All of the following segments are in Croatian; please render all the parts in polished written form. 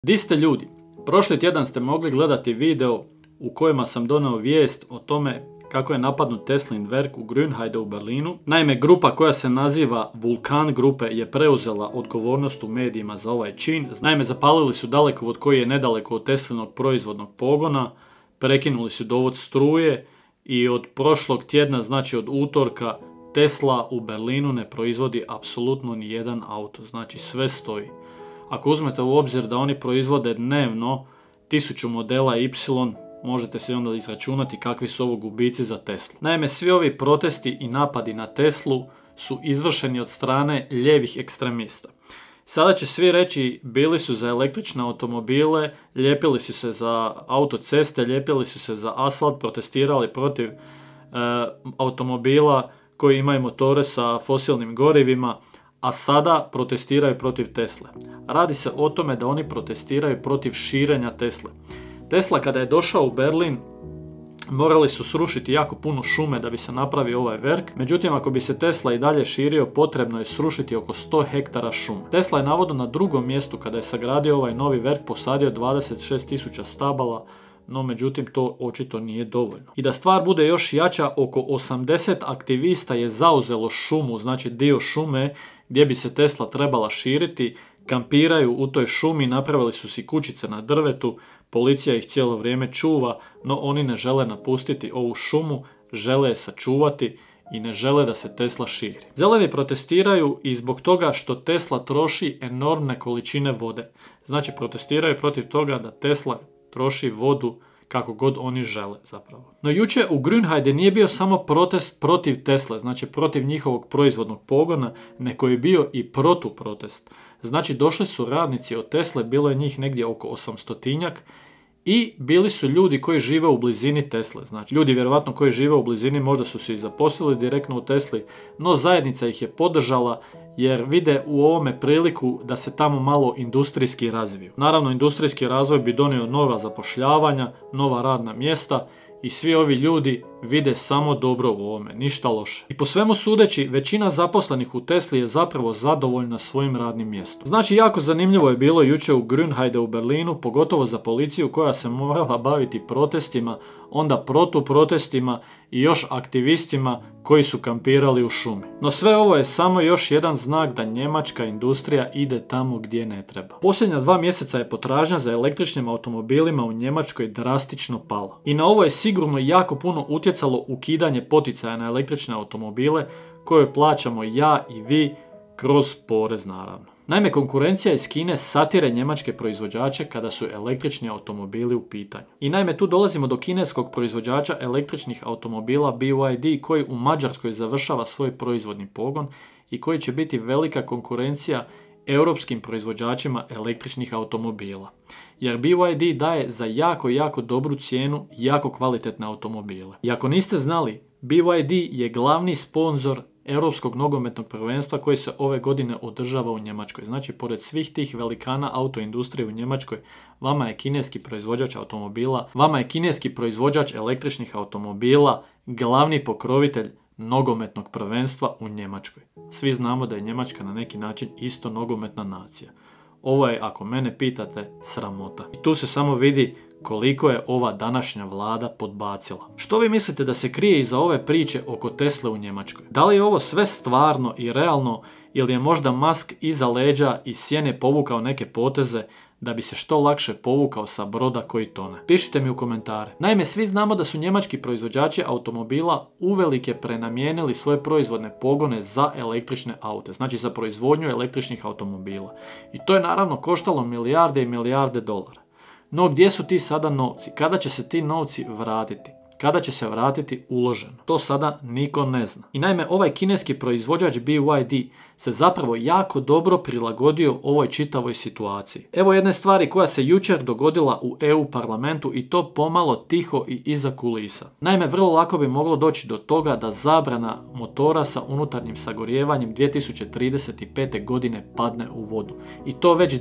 Di ste ljudi? Prošli tjedan ste mogli gledati video u kojima sam donio vijest o tome kako je napadnut Teslin Werk u Grünheide u Berlinu. Naime, grupa koja se naziva Vulkan grupe je preuzela odgovornost u medijima za ovaj čin. Naime, zapalili su dalekovod koji je nedaleko od Teslinog proizvodnog pogona, prekinuli su dovod struje i od prošlog tjedna, znači od utorka, Tesla u Berlinu ne proizvodi apsolutno ni jedan auto, znači sve stoji. Ako uzmete u obzir da oni proizvode dnevno 1000 modela Y, možete se onda izračunati kakvi su ovo gubici za Teslu. Naime, svi ovi protesti i napadi na Teslu su izvršeni od strane lijevih ekstremista. Sada će svi reći, bili su za električne automobile, lijepili su se za autoceste, lijepili su se za asfalt, protestirali protiv automobila koji imaju motore sa fosilnim gorivima, a sada protestiraju protiv Tesle. Radi se o tome da oni protestiraju protiv širenja Tesle. Tesla kada je došao u Berlin, morali su srušiti jako puno šume da bi se napravio ovaj Werk. Međutim, ako bi se Tesla i dalje širio, potrebno je srušiti oko 100 hektara šume. Tesla je navodno na drugom mjestu kada je sagradio ovaj novi Werk posadio 26.000 stabala, no međutim to očito nije dovoljno. I da stvar bude još jača, oko 80 aktivista je zauzelo šumu, znači dio šume gdje bi se Tesla trebala širiti, kampiraju u toj šumi, napravili su si kućice na drvetu, policija ih cijelo vrijeme čuva, no oni ne žele napustiti ovu šumu, žele je sačuvati i ne žele da se Tesla širi. Zeleni protestiraju i zbog toga što Tesla troši enormne količine vode. Znači protestiraju protiv toga da Tesla troši vodu kako god oni žele zapravo. No jučer u Grünheide nije bio samo protest protiv Tesle, znači protiv njihovog proizvodnog pogona, nego je bio i protuprotest. Znači došli su radnici od Tesle, bilo je njih negdje oko 800-tinjak i bili su ljudi koji žive u blizini Tesle. Znači ljudi vjerovatno koji žive u blizini možda su se i zaposlili direktno u Tesli, no zajednica ih je podržala jer vide u ovome priliku da se tamo malo industrijski razviju. Naravno, industrijski razvoj bi donio nova zapošljavanja, nova radna mjesta i svi ovi ljudi vide samo dobro u ovome, ništa loše. I po svemu sudeći, većina zaposlenih u Tesli je zapravo zadovoljna svojim radnim mjestom. Znači, jako zanimljivo je bilo jučer u Grünheide u Berlinu, pogotovo za policiju koja se morala baviti protestima, onda protuprotestima i još aktivistima koji su kampirali u šumi. No sve ovo je samo još jedan znak da njemačka industrija ide tamo gdje ne treba. Posljednja 2 mjeseca je potražnja za električnim automobilima u Njemačkoj drastično pala. I na ovo je sigurno jako puno utjecalo ukidanje poticaja na električne automobile koje plaćamo ja i vi kroz porez naravno. Naime, konkurencija iz Kine satire njemačke proizvođače kada su električni automobili u pitanju. I naime, tu dolazimo do kineskog proizvođača električnih automobila BYD koji u Mađarskoj završava svoj proizvodni pogon i koji će biti velika konkurencija europskim proizvođačima električnih automobila. Jer BYD daje za jako dobru cijenu jako kvalitetne automobile. I ako niste znali, BYD je glavni sponzor Europskog nogometnog prvenstva koji se ove godine održava u Njemačkoj. Znači, pored svih tih velikana autoindustrije u Njemačkoj, vama je kineski proizvođač automobila, vama je kineski proizvođač električnih automobila glavni pokrovitelj nogometnog prvenstva u Njemačkoj. Svi znamo da je Njemačka na neki način isto nogometna nacija. Ovo je, ako mene pitate, sramota. I tu se samo vidi koliko je ova današnja vlada podbacila. Što vi mislite da se krije iza ove priče oko Tesle u Njemačkoj? Da li je ovo sve stvarno i realno ili je možda Musk iza leđa i sjene povukao neke poteze da bi se što lakše povukao sa broda koji tone? Pišite mi u komentare. Naime, svi znamo da su njemački proizvođači automobila uvelike prenamijenili svoje proizvodne pogone za električne aute, znači za proizvodnju električnih automobila. I to je naravno koštalo milijarde i milijarde dolara. No gdje su ti sada novci? Kada će se ti novci vratiti? Kada će se vratiti uloženo? To sada niko ne zna. I naime, ovaj kineski proizvođač BYD se zapravo jako dobro prilagodio ovoj čitavoj situaciji. Evo jedne stvari koja se jučer dogodila u EU parlamentu i to pomalo tiho i iza kulisa. Naime, vrlo lako bi moglo doći do toga da zabrana motora sa unutarnjim sagorijevanjem 2035. godine padne u vodu. I to već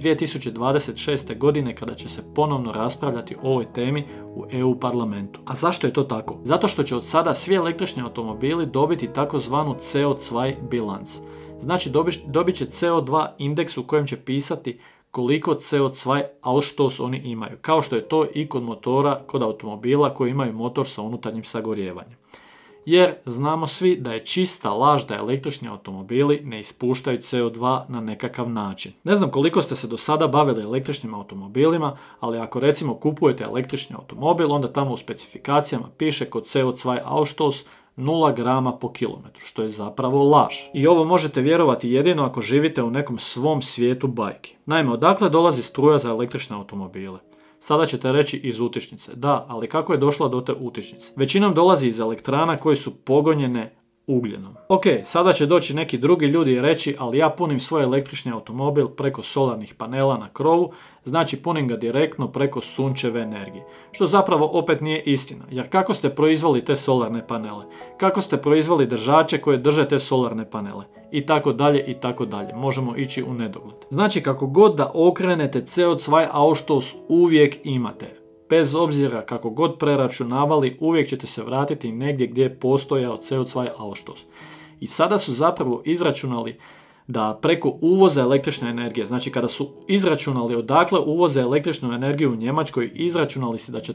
2026. godine kada će se ponovno raspravljati o ovoj temi u EU parlamentu. A zašto je to tako? Zato što će od sada svi električni automobili dobiti takozvanu CO2 bilanc. Znači dobit će CO2 indeks u kojem će pisati koliko CO2 ausstoß oni imaju, kao što je to i kod motora, kod automobila koji imaju motor sa unutarnjim sagorijevanjem. Jer znamo svi da je čista laž da električni automobili ne ispuštaju CO2 na nekakav način. Ne znam koliko ste se do sada bavili električnim automobilima, ali ako recimo kupujete električni automobil, onda tamo u specifikacijama piše kod CO2 ausstoß 0 grama po kilometru, što je zapravo laž. I ovo možete vjerovati jedino ako živite u nekom svom svijetu bajki. Naime, odakle dolazi struja za električne automobile? Sada ćete reći iz utičnice. Da, ali kako je došla do te utičnice? Većinom dolazi iz elektrana koje su pogonjene ugljenom. Ok, sada će doći neki drugi ljudi i reći, ali ja punim svoj električni automobil preko solarnih panela na krovu, znači punim ga direktno preko sunčeve energije. Što zapravo opet nije istina, jer kako ste proizveli te solarne panele? Kako ste proizveli držače koje drže te solarne panele? I tako dalje, i tako dalje. Možemo ići u nedogled. Znači kako god da okrenete, CO2 ausstoß uvijek imate. Bez obzira kako god preračunavali, uvijek ćete se vratiti negdje gdje je postojao CO2 ausstoß. I sada su zapravo izračunali da preko uvoza električne energije, znači kada su izračunali odakle uvoze električnu energiju u Njemačkoj, izračunali se da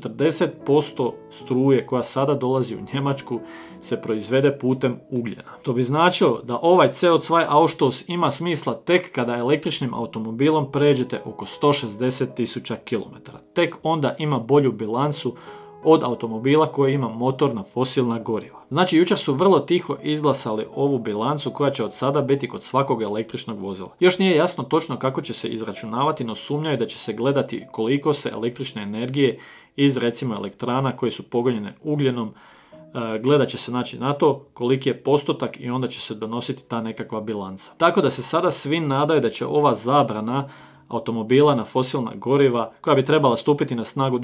40% struje koja sada dolazi u Njemačku se proizvede putem ugljena. To bi značilo da ovaj CO2 ausstoß ima smisla tek kada električnim automobilom pređete oko 160.000 km. Tek onda ima bolju bilancu od automobila koji ima motor na fosilna goriva. Znači, jučer su vrlo tiho izglasali ovu bilancu koja će od sada biti kod svakog električnog vozila. Još nije jasno točno kako će se izračunavati, no sumnjaju da će se gledati koliko se električne energije iz recimo elektrana koje su pogonjene ugljenom, gledat će se znači na to koliki je postotak i onda će se donositi ta nekakva bilanca. Tako da se sada svi nadaju da će ova zabrana automobila na fosilna goriva, koja bi trebala stupiti na snagu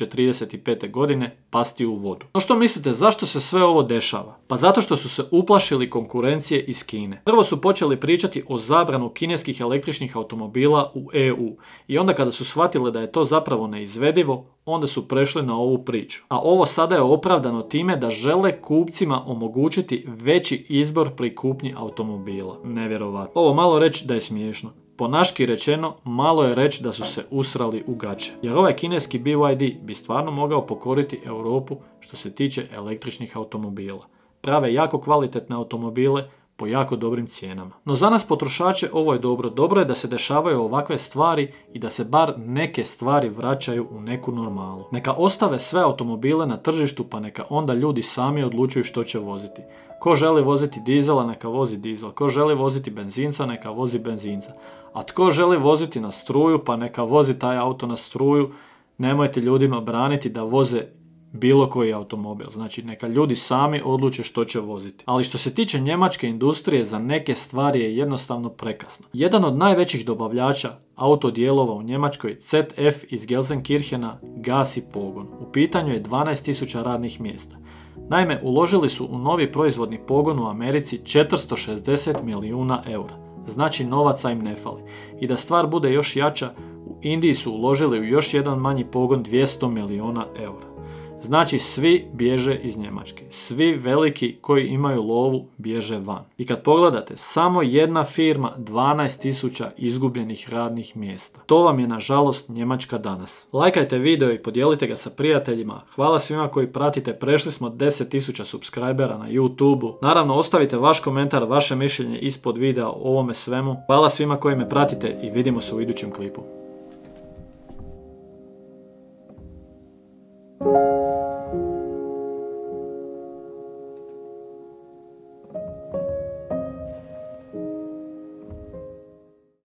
2035. godine, pasti u vodu. No što mislite, zašto se sve ovo dešava? Pa zato što su se uplašili konkurencije iz Kine. Prvo su počeli pričati o zabranu kineskih električnih automobila u EU i onda kada su shvatili da je to zapravo neizvedivo, onda su prešli na ovu priču. A ovo sada je opravdano time da žele kupcima omogućiti veći izbor pri kupnji automobila. Nevjerovatno. Ovo malo reći da je smiješno. Po naški rečeno, malo je reći da su se usrali u gaće. Jer ovaj kineski BYD bi stvarno mogao pokoriti Europu što se tiče električnih automobila. Prave jako kvalitetne automobile po jako dobrim cijenama. No za nas potrošače ovo je dobro. Dobro je da se dešavaju ovakve stvari i da se bar neke stvari vraćaju u neku normalu. Neka ostave sve automobile na tržištu pa neka onda ljudi sami odlučuju što će voziti. Ko želi voziti dizela, neka vozi dizel. Ko želi voziti benzinca, neka vozi benzinca. A tko želi voziti na struju, pa neka vozi taj auto na struju. Nemojte ljudima braniti da voze bilo koji automobil. Znači, neka ljudi sami odluče što će voziti. Ali što se tiče njemačke industrije, za neke stvari je jednostavno prekasno. Jedan od najvećih dobavljača autodijelova u Njemačkoj, ZF iz Gelsenkirchena, gasi pogon. U pitanju je 12.000 radnih mjesta. Naime, uložili su u novi proizvodni pogon u Americi 460 milijuna eura. Znači, novaca im ne fali. I da stvar bude još jača, u Indiji su uložili u još jedan manji pogon 200 milijuna eura. Znači, svi bježe iz Njemačke. Svi veliki koji imaju lovu bježe van. I kad pogledate, samo jedna firma, 12.000 izgubljenih radnih mjesta. To vam je nažalost Njemačka danas. Lajkajte video i podijelite ga sa prijateljima. Hvala svima koji pratite, prešli smo 10.000 subscribera na YouTube-u. Naravno, ostavite vaš komentar, vaše mišljenje ispod videa o ovome svemu. Hvala svima koji me pratite i vidimo se u idućem klipu.